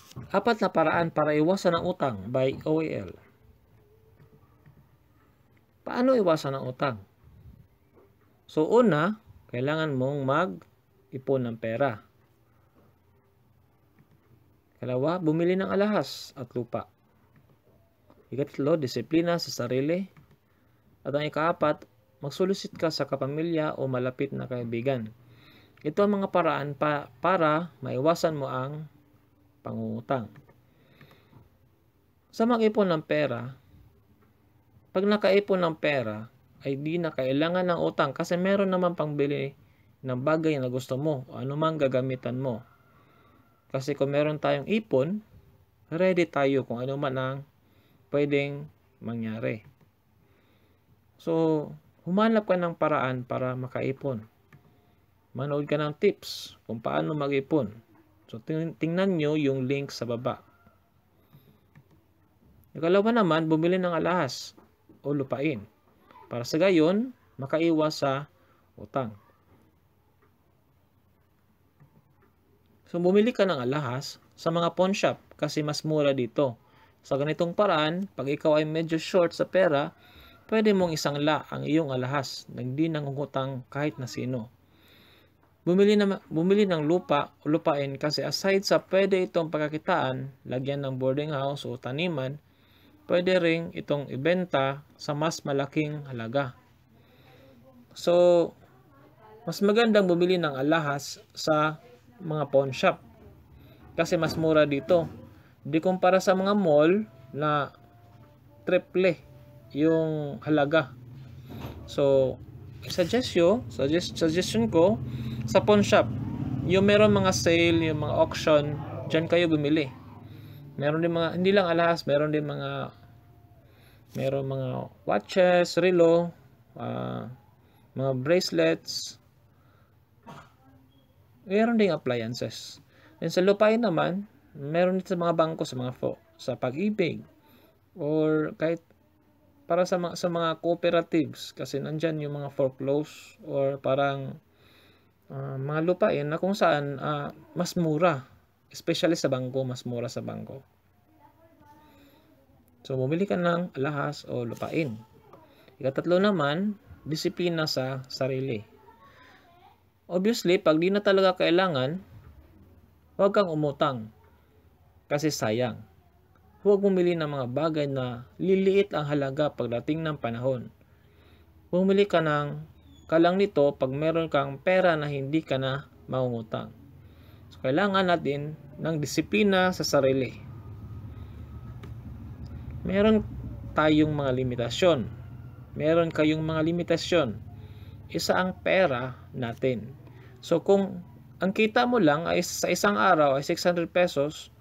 Apat na paraan para iwasan ang utang by OAL. Paano iwasan ang utang? So una, kailangan mong mag-ipon ng pera. Kalawa, bumili ng alahas at lupa. Ikatlo, disiplina sa sarili. At ang ikaapat, magsolicit ka sa kapamilya o malapit na kaibigan. Ito ang mga paraan para maiwasan mo ang pangungutang. Sa mag-ipon ng pera, pag nakaipon ng pera, ay di na kailangan ng utang kasi meron naman pangbili ng bagay na gusto mo o anumang gagamitan mo. Kasi kung meron tayong ipon, ready tayo kung ano man ang pwedeng mangyari. So, humanap ka ng paraan para makaipon. Manood ka ng tips kung paano mag-ipon. So, tingnan nyo yung link sa baba. Ikalawa naman, bumili ng alahas o lupain. Para sa gayon, makaiwas sa utang. So, bumili ka ng alahas sa mga pawn shop kasi mas mura dito. Sa ganitong paraan, pag ikaw ay medyo short sa pera, pwede mong isangla ang iyong alahas nang di nangungutang kahit na sino. Bumili ng lupa o lupain kasi aside sa pwede itong pagkakitaan, lagyan ng boarding house o taniman, pwede ring itong ibenta sa mas malaking halaga. So, mas magandang bumili ng alahas sa mga pawn shop kasi mas mura dito. Di kumpara sa mga mall na triple yung halaga. So, suggestion ko sa pawn shop, yung meron mga sale, yung mga auction, dyan kayo bumili. Meron din mga, hindi lang alahas, meron mga watches, relo, mga bracelets, meron ding appliances. And sa lupain naman, meron din sa mga bangko, sa Pag-ibig, or kahit para sa mga cooperatives kasi nandyan yung mga foreclose or parang mga lupain na kung saan mas mura, especially sa bangko, mas mura sa bangko. So, bumili ka ng alahas o lupain. Ikatatlo naman, disiplina sa sarili. Obviously, pag di na talaga kailangan, huwag kang umutang kasi sayang. Huwag bumili ng mga bagay na liliit ang halaga pagdating ng panahon. Bumili ka lang nito pag meron kang pera na hindi ka na mangungutang. So, kailangan natin ng disiplina sa sarili. Meron tayong mga limitasyon. Meron kayong mga limitasyon. Isa ang pera natin. So, kung ang kita mo lang ay sa isang araw ay 600 pesos,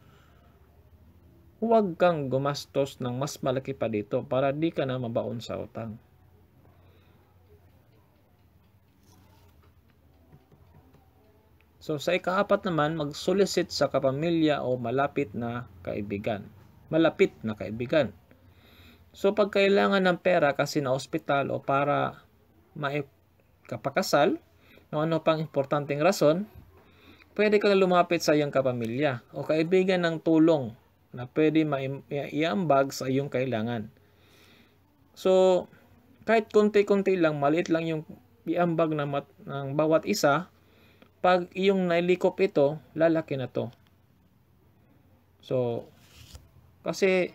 huwag kang gumastos ng mas malaki pa dito para di ka na mabaon sa utang. So, sa ikaapat naman, mag-solicit sa kapamilya o malapit na kaibigan. So, pag kailangan ng pera kasi na ospital o para maipakasal, o ano pang importanteng rason, pwede kang lumapit sa iyong kapamilya o kaibigan ng tulong na pwede maiambag sa iyong kailangan. So, kahit konti-konti lang, maliit lang yung iambag ng bawat isa, pag iyong nailikop ito, lalaki na to. So, kasi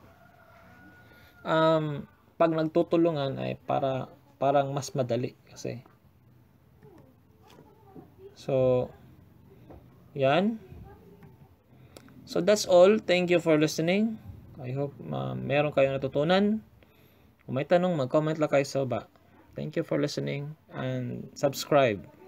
pag nagtutulungan ay parang mas madali kasi. So, yan. So, that's all. Thank you for listening. I hope meron kayong natutunan. Kung may tanong, mag-comment lang kayo sa baba. Thank you for listening and subscribe.